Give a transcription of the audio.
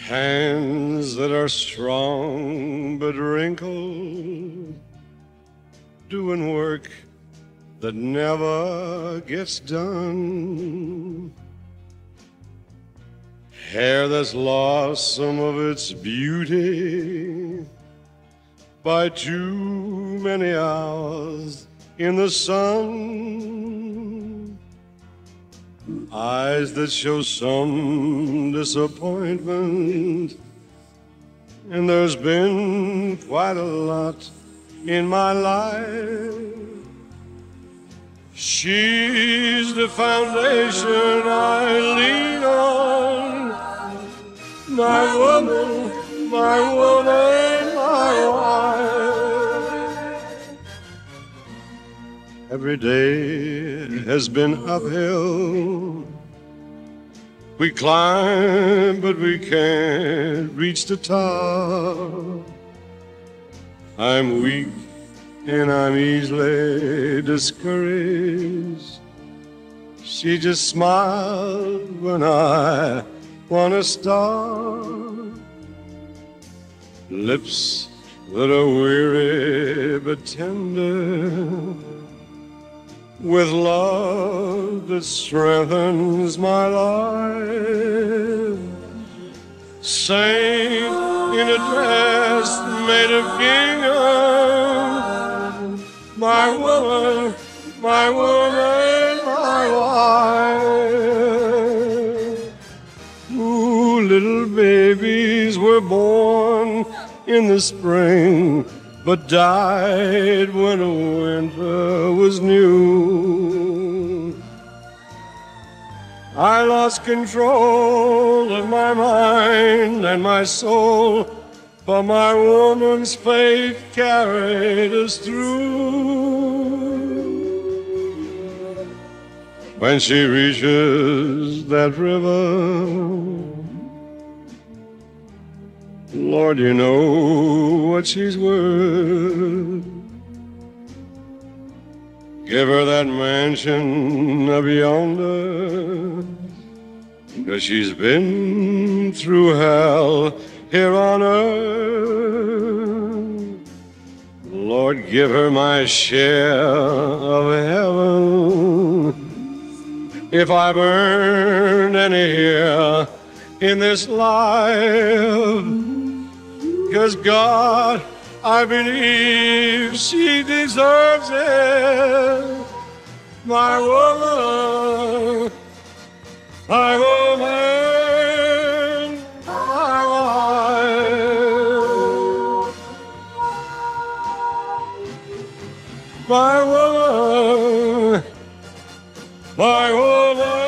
Hands that are strong but wrinkled, doing work that never gets done. Hair that's lost some of its beauty by too many hours in the sun. Eyes that show some disappointment, and there's been quite a lot in my life. She's the foundation I lean on, my woman, my woman, my wife. Every day has been uphill. We climb, but we can't reach the top. I'm weak and I'm easily discouraged. She just smiles when I want to start. Lips that are weary but tender, with love that strengthens my life. Saint in a dress made of gingham, my woman, my woman, my wife. Ooh, little babies were born in the spring, but died when the winter was new. I lost control of my mind and my soul, but my woman's faith carried us through. When she reaches that river, Lord, you know what she's worth. Give her that mansion up yonder, 'cause she's been through hell here on earth. Lord, give her my share of heaven, if I burned any here in this life. 'Cause God, I believe she deserves it. My woman, my woman, my wife. My woman, my woman.